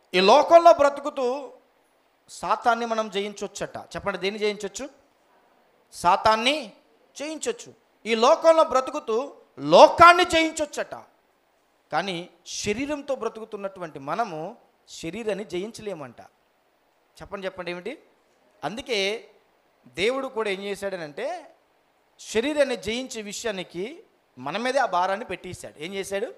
ఈ లోకంలో బ్రతుకుతూ సాతాన్ని మనం జయించవచ్చట. చెప్పండి, దేన్ని జయించవచ్చు? సాతాన్ని జయించవచ్చు. ఈ లోకంలో బ్రతుకుతూ లోకాన్ని జయించవచ్చట. కానీ శరీరంతో బ్రతుకుతున్నటువంటి మనము శరీరాన్ని జయించలేమంట. చెప్పండి ఏమిటి? అందుకే దేవుడు కూడా ఏం చేశాడనంటే శరీరాన్ని జయించే విషయానికి మన మీదే ఆ భారాన్ని పెట్టేశాడు. ఏం చేశాడు?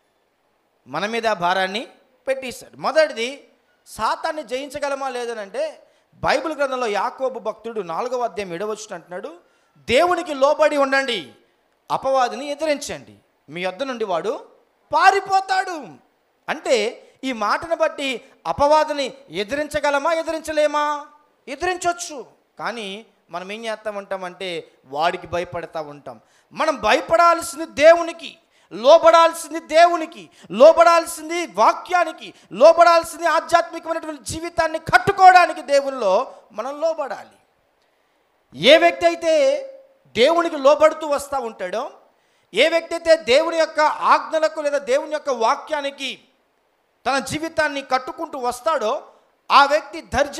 మన మీద ఆ భారాన్ని పెట్టేశాడు. మొదటిది, సాతాన్ని జయించగలమా లేదనంటే బైబిల్ గ్రంథంలో యాకోబు భక్తుడు 4వ అధ్యాయం 7వ వచనం అంటున్నాడు, దేవునికి లోబడి ఉండండి, అపవాదిని ఎదిరించండి, మీ యొద్ద నుండి వాడు పారిపోతాడు. అంటే ఈ మాటను బట్టి అపవాదిని ఎదిరించగలమా ఎదిరించలేమా? ఎదిరించవచ్చు. కానీ మనం ఏం చేస్తూ ఉంటామంటే వాడికి భయపడతా ఉంటాం. మనం భయపడాల్సింది దేవునికి, లోబడాల్సింది దేవునికి, లోబడాల్సింది వాక్యానికి, లోబడాల్సింది ఆధ్యాత్మికమైనటువంటి జీవితాన్ని కట్టుకోవడానికి దేవునిలో మనం లోబడాలి. ఏ వ్యక్తి అయితే దేవునికి లోబడుతూ వస్తూ ఉంటాడో, ఏ వ్యక్తి అయితే దేవుని యొక్క ఆజ్ఞలకు లేదా దేవుని యొక్క వాక్యానికి తన జీవితాన్ని కట్టుకుంటూ వస్తాడో ఆ వ్యక్తి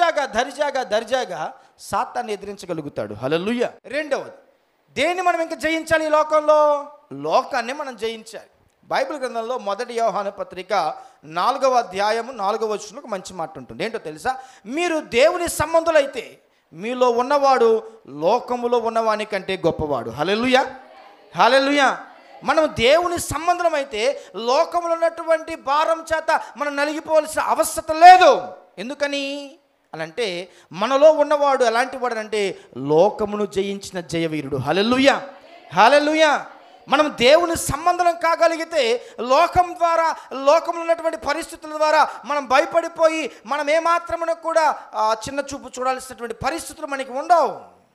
దర్జాగా సాతాన్ని ఎదిరించగలుగుతాడు. హల్లెలూయా. రెండవది, దేన్ని మనం ఇంకా జయించాలి? ఈ లోకంలో లోకాన్ని మనం జయించాలి. బైబిల్ గ్రంథంలో 1 యోహాను పత్రిక 4వ అధ్యాయము 4వ వచనంలో ఒక మంచి మాట ఉంటుంది. ఏంటో తెలుసా? మీరు దేవుని సంబంధులైతే మీలో ఉన్నవాడు లోకములో ఉన్నవాని కంటే గొప్పవాడు. హల్లెలూయా, హల్లెలూయా. మనం దేవుని సంబంధం అయితే లోకములో ఉన్నటువంటి భారం చేత మనం నలిగిపోవాల్సిన అవసరం లేదు. ఎందుకని అనంటే మనలో ఉన్నవాడు ఎలాంటి వాడు అంటే లోకమును జయించిన జయవీరుడు. హల్లెలూయా, హల్లెలూయా. మనం దేవుని సంబంధం కాగలిగితే లోకం ద్వారా, లోకంలో ఉన్నటువంటి పరిస్థితుల ద్వారా మనం భయపడిపోయి మనం ఏమాత్రమున కూడా చిన్న చూపు చూడాల్సినటువంటి పరిస్థితులు మనకి ఉండవు.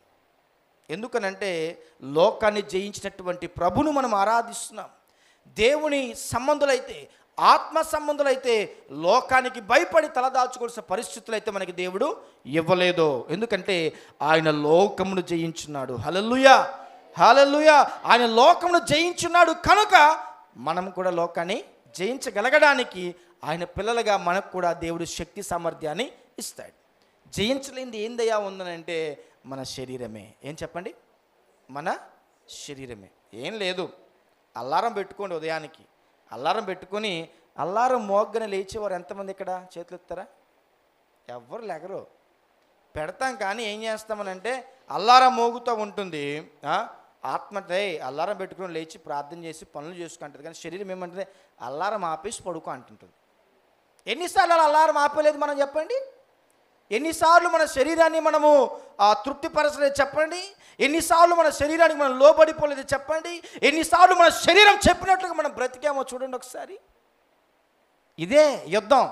ఎందుకనంటే లోకాన్ని జయించినటువంటి ప్రభును మనం ఆరాధిస్తున్నాం. దేవుని సంబంధులైతే, ఆత్మ సంబంధులైతే లోకానికి భయపడి తలదాచుకోవాల్సిన పరిస్థితులు అయితే మనకి దేవుడు ఇవ్వలేదు. ఎందుకంటే ఆయన లోకమును జయించున్నాడు. హల్లెలూయా, హల్లెలూయా. ఆయన లోకమును జయించున్నాడు కనుక మనం కూడా లోకాన్ని జయించగలగడానికి ఆయన పిల్లలుగా మనకు కూడా దేవుడు శక్తి సామర్థ్యాన్ని ఇస్తాడు. జయించలేనిది ఏందయ్యా ఉందనంటే మన శరీరమే. ఏం చెప్పండి? మన శరీరమే. ఏం లేదు, అల్లారం పెట్టుకోండి. ఉదయానికి అల్లారం పెట్టుకొని అల్లారం మోగ్గానే లేచేవారు ఎంతమంది ఇక్కడ? చేతులు ఎత్తారా? ఎవ్వరు లేగరు. పెడతాం కానీ ఏం చేస్తామనంటే అల్లారం మోగుతూ ఉంటుంది. ఆత్మటే అల్లారం పెట్టుకుని లేచి ప్రార్థన చేసి పనులు చేసుకుంటుంది. కానీ శరీరం ఏమంటుంది? అల్లారం ఆపేసి పడుకో అంటుంటుంది. ఎన్నిసార్లు అలా అల్లారం ఆపలేదు మనం చెప్పండి? ఎన్నిసార్లు మన శరీరాన్ని మనము తృప్తిపరచలేదు చెప్పండి? ఎన్నిసార్లు మన శరీరానికి మనం లోబడిపోలేదు చెప్పండి? ఎన్నిసార్లు మన శరీరం చెప్పినట్లుగా మనం బ్రతికామో చూడండి ఒకసారి. ఇదే యుద్ధం.